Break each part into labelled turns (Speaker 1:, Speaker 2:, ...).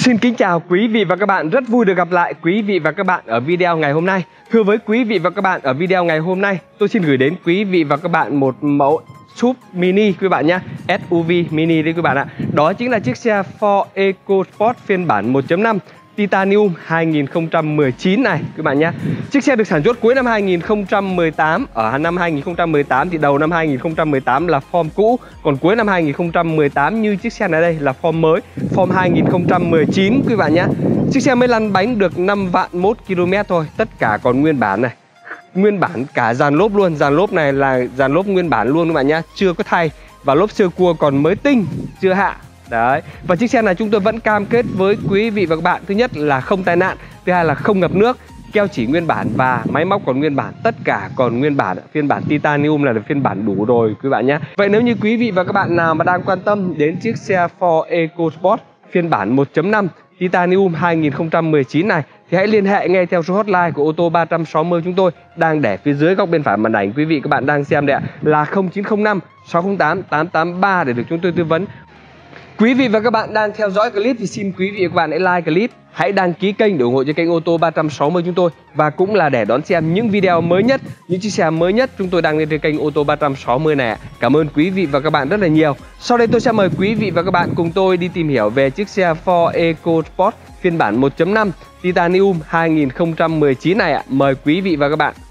Speaker 1: Xin kính chào quý vị và các bạn, rất vui được gặp lại quý vị và các bạn ở video ngày hôm nay. Thưa với quý vị và các bạn, ở video ngày hôm nay tôi xin gửi đến quý vị và các bạn một mẫu SUV mini quý bạn nhé, SUV mini đấy quý bạn ạ. Đó chính là chiếc xe Ford EcoSport phiên bản 1.5 Titanium 2019 này các bạn nhé. Chiếc xe được sản xuất cuối năm 2018. Ở năm 2018 thì đầu năm 2018 là form cũ, còn cuối năm 2018 như chiếc xe này đây là form mới, form 2019 quý bạn nhé. Chiếc xe mới lăn bánh được 5 vạn 1 km thôi, tất cả còn nguyên bản này. Nguyên bản cả dàn lốp luôn, dàn lốp này là dàn lốp nguyên bản luôn các bạn nhé, chưa có thay. Và lốp sơ cua còn mới tinh, chưa hạ. Đấy, và chiếc xe này chúng tôi vẫn cam kết với quý vị và các bạn, thứ nhất là không tai nạn, thứ hai là không ngập nước, keo chỉ nguyên bản và máy móc còn nguyên bản, tất cả còn nguyên bản. Phiên bản Titanium là phiên bản đủ rồi quý bạn nhé. Vậy nếu như quý vị và các bạn nào mà đang quan tâm đến chiếc xe Ford EcoSport phiên bản 1.5 Titanium 2019 này thì hãy liên hệ ngay theo số hotline của ô tô 360 chúng tôi đang để phía dưới góc bên phải màn ảnh quý vị các bạn đang xem đây ạ, là 0905 608 883 để được chúng tôi tư vấn. Quý vị và các bạn đang theo dõi clip thì xin quý vị và các bạn hãy like clip, hãy đăng ký kênh để ủng hộ cho kênh ô tô 360 chúng tôi, và cũng là để đón xem những video mới nhất, những chiếc xe mới nhất chúng tôi đăng lên trên kênh ô tô 360 này. Cảm ơn quý vị và các bạn rất là nhiều. Sau đây tôi sẽ mời quý vị và các bạn cùng tôi đi tìm hiểu về chiếc xe Ford EcoSport phiên bản 1.5 Titanium 2019 này ạ. Mời quý vị và các bạn.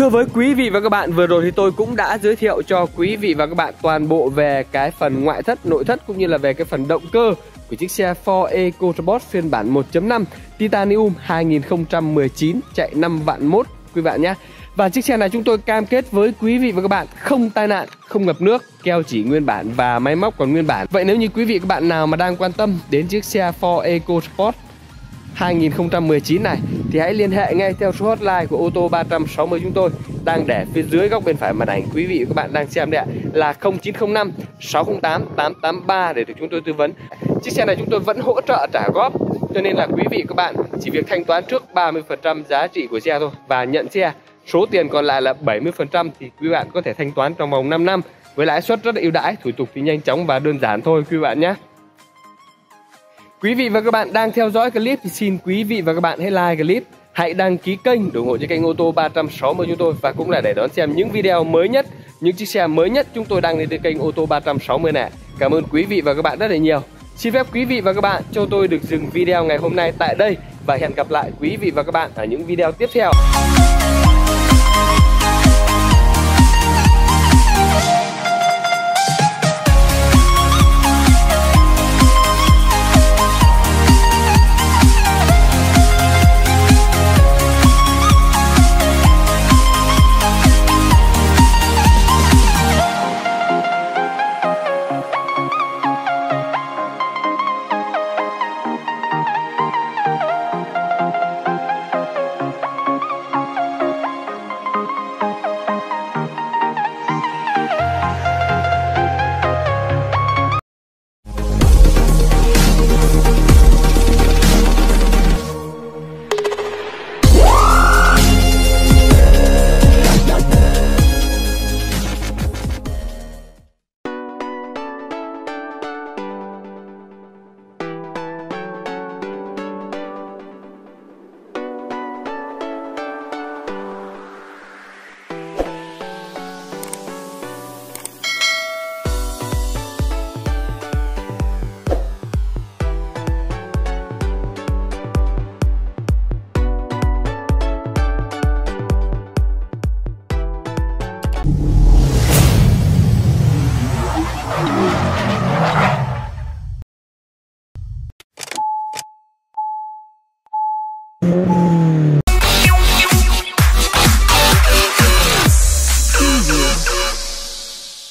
Speaker 1: Thưa với quý vị và các bạn, vừa rồi thì tôi cũng đã giới thiệu cho quý vị và các bạn toàn bộ về cái phần ngoại thất, nội thất cũng như là về cái phần động cơ của chiếc xe Ford EcoSport phiên bản 1.5 Titanium 2019 chạy 5 vạn mốt quý bạn nhé. Và chiếc xe này chúng tôi cam kết với quý vị và các bạn không tai nạn, không ngập nước, keo chỉ nguyên bản và máy móc còn nguyên bản. Vậy nếu như quý vị và các bạn nào mà đang quan tâm đến chiếc xe Ford EcoSport 2019 này thì hãy liên hệ ngay theo số hotline của ô tô 360 chúng tôi đang để phía dưới góc bên phải màn ảnh quý vị và các bạn đang xem đây ạ, là 0905 608 883 để được chúng tôi tư vấn. Chiếc xe này chúng tôi vẫn hỗ trợ trả góp, cho nên là quý vị và các bạn chỉ việc thanh toán trước 30% giá trị của xe thôi và nhận xe. Số tiền còn lại là 70% thì quý bạn có thể thanh toán trong vòng 5 năm với lãi suất rất là ưu đãi, thủ tục thì nhanh chóng và đơn giản thôi quý bạn nhé. Quý vị và các bạn đang theo dõi clip thì xin quý vị và các bạn hãy like clip, hãy đăng ký kênh để ủng hộ cho kênh ô tô 360 chúng tôi và cũng là để đón xem những video mới nhất, những chiếc xe mới nhất chúng tôi đăng lên trên kênh ô tô 360 này. Cảm ơn quý vị và các bạn rất là nhiều. Xin phép quý vị và các bạn cho tôi được dừng video ngày hôm nay tại đây và hẹn gặp lại quý vị và các bạn ở những video tiếp theo.